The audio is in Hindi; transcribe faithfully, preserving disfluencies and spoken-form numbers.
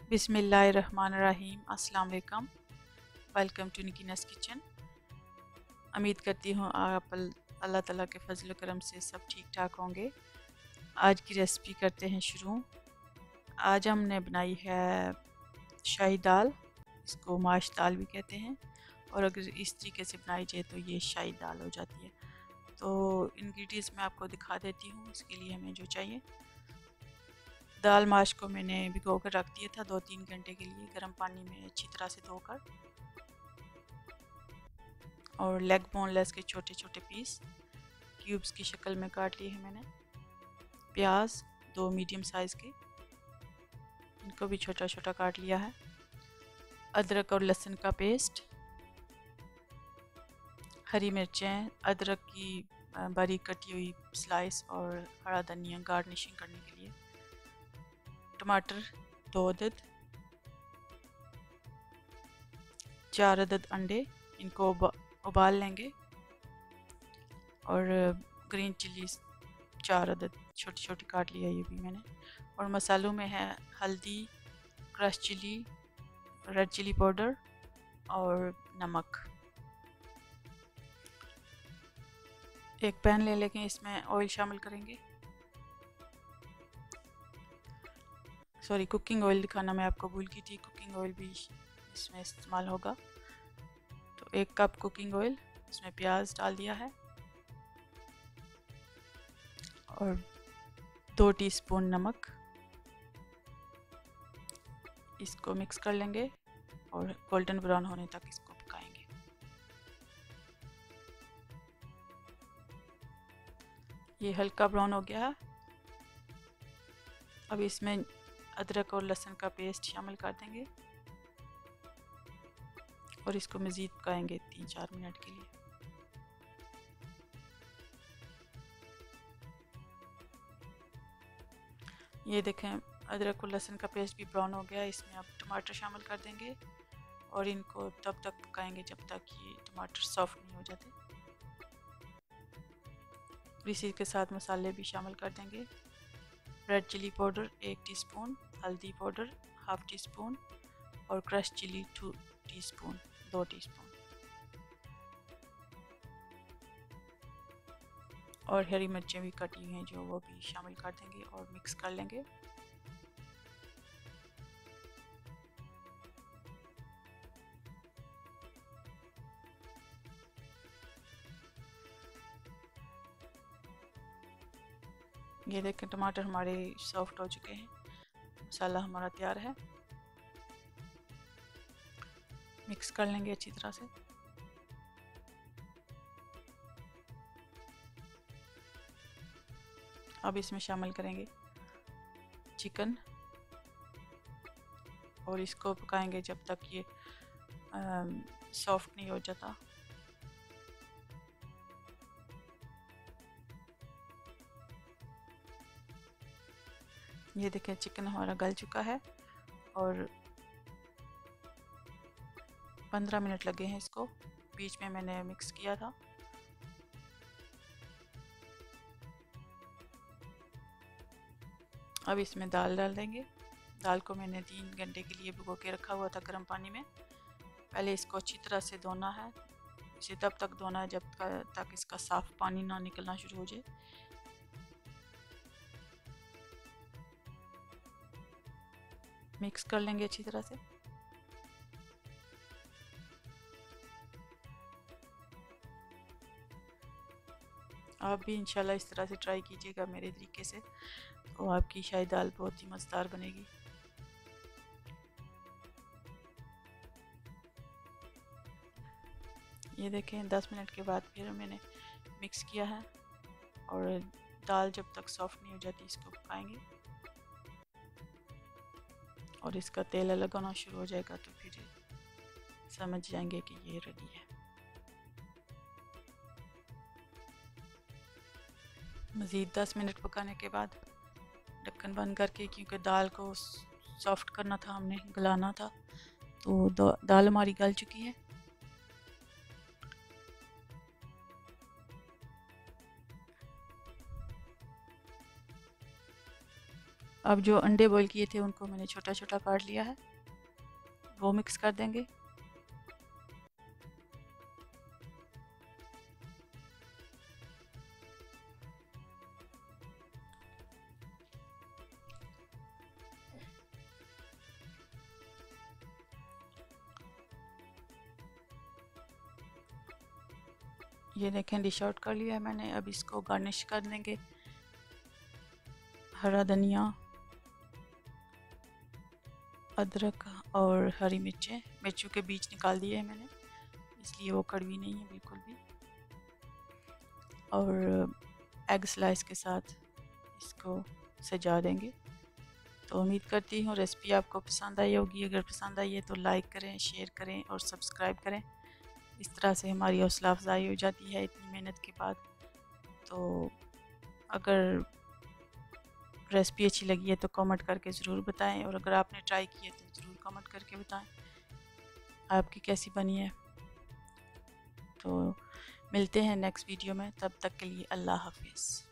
बिस्मिल्लाहिर्रहमानिर्रहीम। अस्सलाम वालेकुम। वेलकम टू निकीनस किचन। उम्मीद करती हूँ आप अल्लाह ताला के फजल करम से सब ठीक ठाक होंगे। आज की रेसिपी करते हैं शुरू। आज हमने बनाई है शाही दाल, इसको माश दाल भी कहते हैं, और अगर इस तरीके से बनाई जाए तो ये शाही दाल हो जाती है। तो इंग्रेडिएंट्स मैं आपको दिखा देती हूँ। इसके लिए हमें जो चाहिए, दाल माश को मैंने भिगो कर रख दिया था दो तीन घंटे के लिए गर्म पानी में अच्छी तरह से धोकर, और लेग बोनलेस के छोटे छोटे पीस क्यूब्स की शक्ल में काट लिए हैं मैंने। प्याज दो मीडियम साइज़ के, इनको भी छोटा छोटा काट लिया है। अदरक और लहसुन का पेस्ट, हरी मिर्चें, अदरक की बारीक कटी हुई स्लाइस, और हरा धनिया गार्निशिंग करने के लिए। टमाटर दो अदद, चार अदद अंडे, इनको उबाल लेंगे। और ग्रीन चिली चार अदद छोटी छोटी काट लिया ये भी मैंने। और मसालों में है हल्दी, crush chilli, red chilli powder और नमक। एक पैन ले लेंगे, इसमें ऑयल शामिल करेंगे। सॉरी, कुकिंग ऑयल दिखाना मैं आपको भूल गई थी, कुकिंग ऑयल भी इसमें इस्तेमाल होगा। तो एक कप कुकिंग ऑयल, इसमें प्याज डाल दिया है, और दो टीस्पून नमक। इसको मिक्स कर लेंगे और गोल्डन ब्राउन होने तक इसको पकाएंगे। ये हल्का ब्राउन हो गया है। अब इसमें अदरक और लहसुन का पेस्ट शामिल कर देंगे और इसको मज़ीद पकाएंगे तीन चार मिनट के लिए। ये देखें, अदरक और लहसुन का पेस्ट भी ब्राउन हो गया। इसमें अब टमाटर शामिल कर देंगे और इनको तब तक पकाएंगे जब तक ये टमाटर सॉफ्ट नहीं हो जाते। इसी के साथ मसाले भी शामिल कर देंगे। रेड चिली पाउडर एक टीस्पून, हल्दी पाउडर हाफ टी स्पून, और क्रश चिली टू टीस्पून दो टीस्पून, और हरी मिर्चें भी कटी हुई हैं जो वो भी शामिल कर देंगे और मिक्स कर लेंगे। ये देखें, टमाटर हमारे सॉफ्ट हो चुके हैं, मसाला हमारा तैयार है। मिक्स कर लेंगे अच्छी तरह से। अब इसमें शामिल करेंगे चिकन और इसको पकाएंगे जब तक ये सॉफ्ट नहीं हो जाता। ये देखें, चिकन हमारा गल चुका है और पंद्रह मिनट लगे हैं इसको, बीच में मैंने मिक्स किया था। अब इसमें दाल डाल देंगे। दाल को मैंने तीन घंटे के लिए भिगो के रखा हुआ था गर्म पानी में। पहले इसको अच्छी तरह से धोना है। इसे तब तक धोना है जब तक इसका साफ पानी ना निकलना शुरू हो जाए। मिक्स कर लेंगे अच्छी तरह से। आप भी इंशाल्लाह इस तरह से ट्राई कीजिएगा मेरे तरीके से, तो आपकी शाही दाल बहुत ही मज़ेदार बनेगी। ये देखें, दस मिनट के बाद फिर मैंने मिक्स किया है, और दाल जब तक सॉफ्ट नहीं हो जाती इसको पकाएंगे, और इसका तेल अलग होना शुरू हो जाएगा तो फिर समझ जाएंगे कि ये रेडी है। मज़ीद दस मिनट पकाने के बाद ढक्कन बंद करके, क्योंकि दाल को सॉफ्ट करना था हमने, गलाना था, तो दाल हमारी गल चुकी है। अब जो अंडे बॉईल किए थे उनको मैंने छोटा छोटा काट लिया है, वो मिक्स कर देंगे। ये देखें डिश आउट कर लिया है मैंने। अब इसको गार्निश कर देंगे। हरा धनिया, अदरक और हरी मिर्चें, मिर्चों के बीज निकाल दिए हैं मैंने, इसलिए वो कड़वी नहीं है बिल्कुल भी। और एग स्लाइस के साथ इसको सजा देंगे। तो उम्मीद करती हूँ रेसिपी आपको पसंद आई होगी। अगर पसंद आई है तो लाइक करें, शेयर करें और सब्सक्राइब करें। इस तरह से हमारी हौसला अफजाई हो जाती है इतनी मेहनत के बाद। तो अगर रेसिपी अच्छी लगी है तो कमेंट करके ज़रूर बताएं, और अगर आपने ट्राई की है तो ज़रूर कमेंट करके बताएं आपकी कैसी बनी है। तो मिलते हैं नेक्स्ट वीडियो में, तब तक के लिए अल्लाह हाफिज़।